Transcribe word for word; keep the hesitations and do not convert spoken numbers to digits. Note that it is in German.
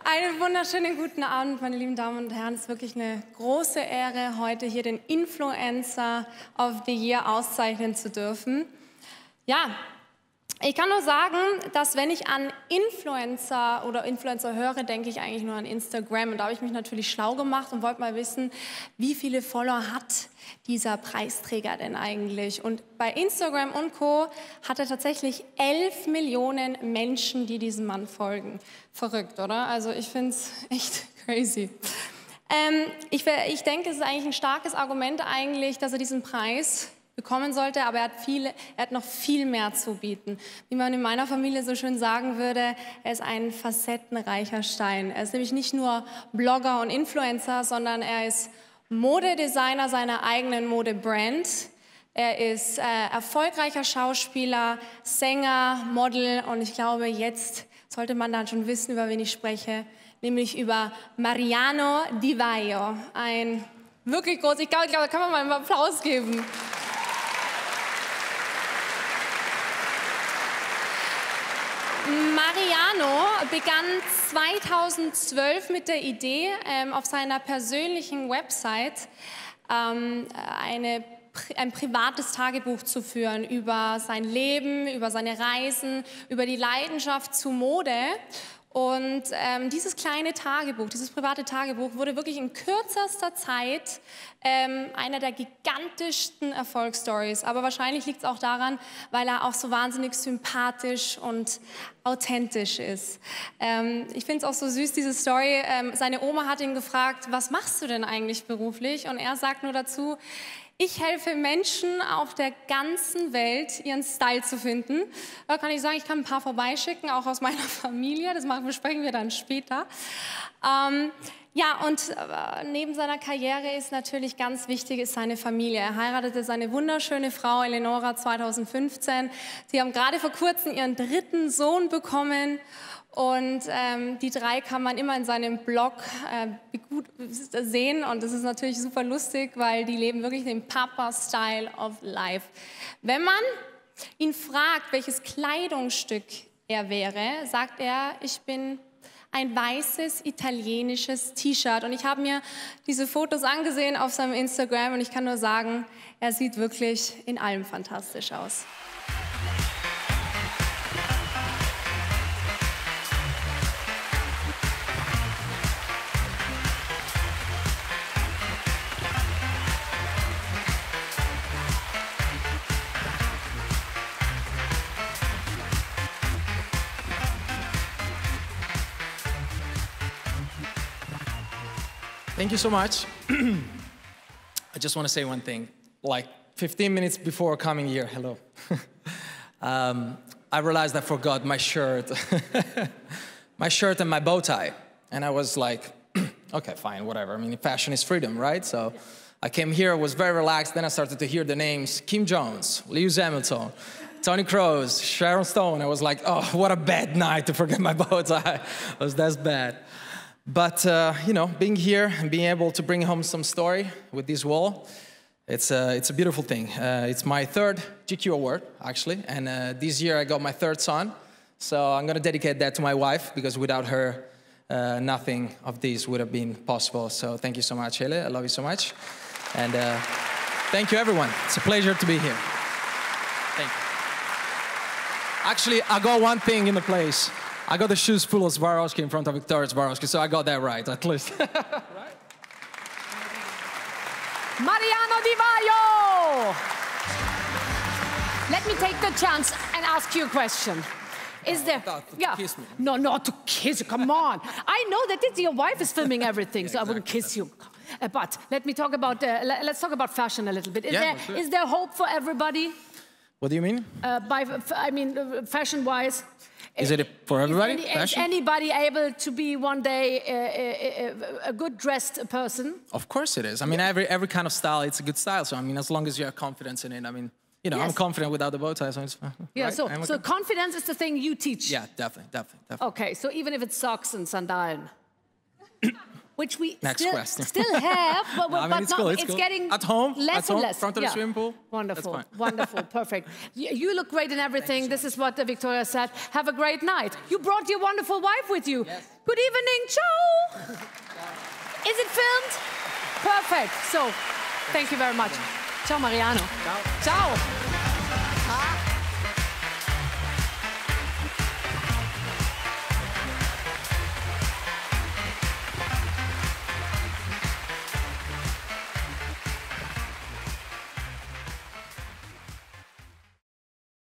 Einen wunderschönen guten Abend, meine lieben Damen und Herren. Es ist wirklich eine große Ehre, heute hier den Influencer of the Year auszeichnen zu dürfen. Ja, ich kann nur sagen, dass wenn ich an Influencer oder Influencer höre, denke ich eigentlich nur an Instagram. Und da habe ich mich natürlich schlau gemacht und wollte mal wissen, wie viele Follower hat dieser Preisträger denn eigentlich? Und bei Instagram und Co. hat er tatsächlich elf Millionen Menschen, die diesem Mann folgen. Verrückt, oder? Also ich finde es echt crazy. Ähm, ich, ich denke, es ist eigentlich ein starkes Argument eigentlich, dass er diesen Preis bekommen sollte, aber er hat, viele, er hat noch viel mehr zu bieten. Wie man in meiner Familie so schön sagen würde, er ist ein facettenreicher Stein. Er ist nämlich nicht nur Blogger und Influencer, sondern er ist Modedesigner seiner eigenen Modebrand. Er ist äh, erfolgreicher Schauspieler, Sänger, Model und ich glaube, jetzt sollte man dann schon wissen, über wen ich spreche, nämlich über Mariano Di Vaio. Ein wirklich groß, ich glaube, da kann man mal einen Applaus geben. Mariano begann zweitausendzwölf mit der Idee, ähm, auf seiner persönlichen Website ähm, eine, ein privates Tagebuch zu führen über sein Leben, über seine Reisen, über die Leidenschaft zu Mode. Und ähm, dieses kleine Tagebuch, dieses private Tagebuch wurde wirklich in kürzester Zeit ähm, einer der gigantischsten Erfolgsstories. Aber wahrscheinlich liegt es auch daran, weil er auch so wahnsinnig sympathisch und authentisch ist. Ähm, ich finde es auch so süß, diese Story. Ähm, seine Oma hat ihn gefragt, was machst du denn eigentlich beruflich? Und er sagt nur dazu, ich helfe Menschen auf der ganzen Welt, ihren Style zu finden. Da kann ich sagen, ich kann ein paar vorbeischicken, auch aus meiner Familie. Das machen, besprechen wir dann später. Ähm, ja, und äh, neben seiner Karriere ist natürlich ganz wichtig, ist seine Familie. Er heiratete seine wunderschöne Frau Eleonora zweitausendfünfzehn. Sie haben gerade vor kurzem ihren dritten Sohn bekommen. Und ähm, die drei kann man immer in seinem Blog äh, gut sehen und das ist natürlich super lustig, weil die leben wirklich den Papa-Style of Life. Wenn man ihn fragt, welches Kleidungsstück er wäre, sagt er, ich bin ein weißes italienisches T-Shirt. Und ich habe mir diese Fotos angesehen auf seinem Instagram und ich kann nur sagen, er sieht wirklich in allem fantastisch aus. Thank you so much. I just want to say one thing. Like fifteen minutes before coming here, hello, um, I realized I forgot my shirt, my shirt and my bow tie. And I was like, okay, fine, whatever. I mean, fashion is freedom, right? So I came here, was very relaxed. Then I started to hear the names, Kim Jones, Lewis Hamilton, Tony Kroos, Sharon Stone. I was like, oh, what a bad night to forget my bow tie. It was that bad. But, uh, you know, being here and being able to bring home some story with this wall, it's a, it's a beautiful thing. Uh, it's my third G Q award, actually, and uh, this year I got my third son. So I'm going to dedicate that to my wife, because without her, uh, nothing of this would have been possible. So thank you so much, Hele. I love you so much. And uh, thank you, everyone. It's a pleasure to be here. Thank you. Actually, I got one thing in the place. I got the shoes full of Swarovski in front of Victoria Swarovski, so I got that right, at least. Right? Mariano Di Vaio! Let me take the chance and ask you a question. Is there... To yeah. kiss me. No, not to kiss, come on. I know that it's, your wife is filming everything, Yeah, so I wouldn't exactly. kiss you. Uh, but let me talk about, uh, let's talk about fashion a little bit. Is, Yeah, there, is there hope for everybody? What do you mean? Uh, by, I mean, uh, fashion-wise? Is it for everybody? Is, any, is Fashion? anybody able to be one day uh, a, a good dressed person? Of course it is. I mean, every every kind of style, it's a good style. So I mean, as long as you have confidence in it, I mean, you know, Yes. I'm confident without the bow tie, so it's fine. Yeah, right? so, I'm so okay. confidence is the thing you teach? Yeah, definitely, definitely, definitely. Okay, so even if it's socks and sandalen? which we Next still, question. still have, but, No, I mean, but it's not, cool, it's, it's cool. getting At home, less at home, and less. front of the swimming pool. Wonderful, That's fine. wonderful, perfect. You, you look great in everything. This is what uh, Victoria said. Have a great night. You brought your wonderful wife with you. Yes. Good evening, ciao. Is it filmed? Perfect. So, thank you very much. Ciao, Mariano. Ciao. Ciao. Ah.